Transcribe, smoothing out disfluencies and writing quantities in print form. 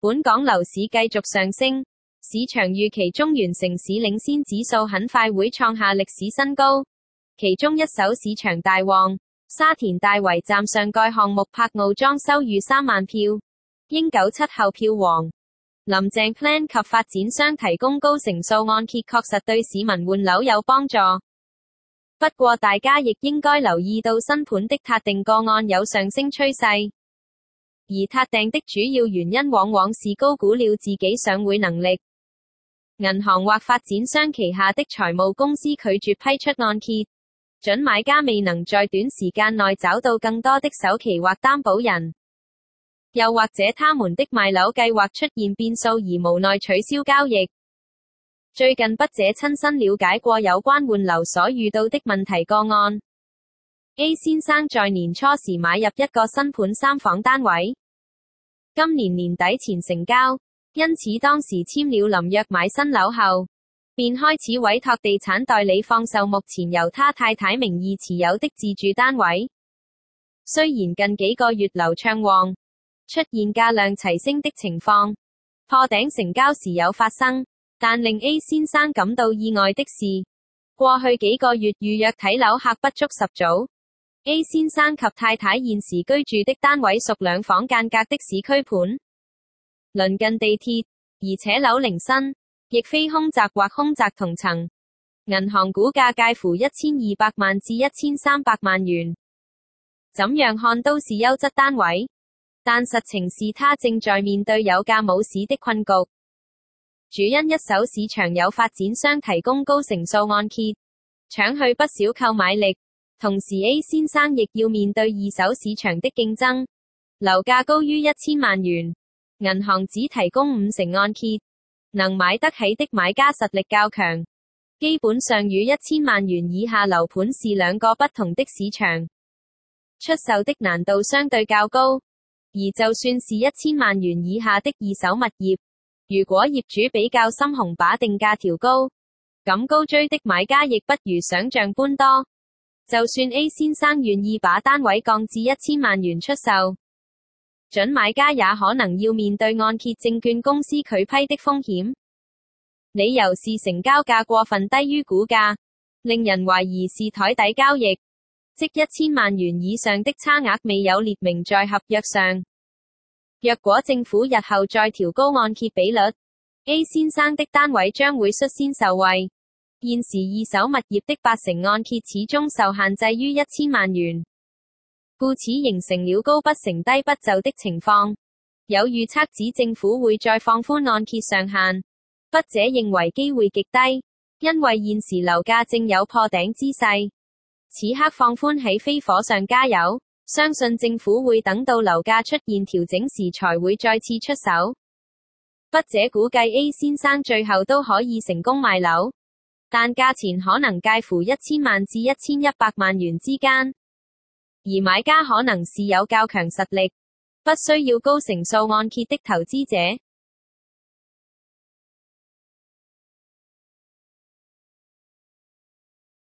本港樓市繼續上升，市場預期中原城市領先指數很快會創下歷史新高。其中一手市場大旺，沙田大圍站上蓋項目柏傲莊收逾3萬票，英97後票王。林鄭 plan 及發展商提供高成數按揭確實對市民換樓有幫助。不過大家亦應該留意到新盤的撻訂個案有上升趨勢，而撻訂的主要原因往往是高估了自己上會能力。銀行或發展商旗下的財務公司拒絕批出按揭，準買家未能在短時間內找到更多的首期或擔保人，又或者他們的賣樓計劃出現變數而無奈取消交易。最近筆者親身了解過有關換樓所遇到的問題個案。A 先生在年初時買入一個新盤3房單位，今年年底前成交，因此當時簽了臨約買新樓後，便開始委託地產代理放售目前由他太太名義持有的自住單位。雖然近幾個月流暢旺，出現價量齊升的情況，破頂成交時有發生，但令 A 先生感到意外的是，過去幾個月預約睇樓客不足10組。A 先生及太太現時居住的單位屬2房間隔的市區盤，鄰近地鐵，而且樓齡新，亦非空宅或空宅同層。銀行估價介乎1200萬至1300萬元，怎樣看都是優質單位，但實情是他正在面對有價冇市的困局。主因一手市場有發展商提供高成數按揭，搶去不少購買力，同時 A 先生亦要面對二手市場的競爭，樓價高於1000萬元，銀行只提供50%按揭，能買得起的買家實力較強，基本上與1000萬元以下樓盤是兩個不同的市場，出售的難度相對較高。而就算是1000萬元以下的二手物業，如果業主比較心紅把定價調高，咁高追的買家亦不如想象般多。就算 A 先生願意把單位降至1000萬元出售，準買家也可能要面對按揭證券公司拒批的風險，理由是成交價過分低於估價，令人懷疑是台底交易，即1000萬元以上的差額未有列明在合約上。若果政府日後再調高按揭比率， A 先生的單位將會率先受惠。現時二手物業的80%按揭始終受限制於1000萬元，故此形成了高不成低不就的情況。有預測指政府會再放寬按揭上限，筆者認為機會極低，因為現時樓價正有破頂之勢，此刻放寬豈非火上加油，相信政府會等到樓價出現調整時才會再次出手。筆者估計 A 先生最後都可以成功賣樓，但價錢可能介乎1000萬至1100萬元之間，而買家可能是有較強實力，不需要高成數按揭的投資者。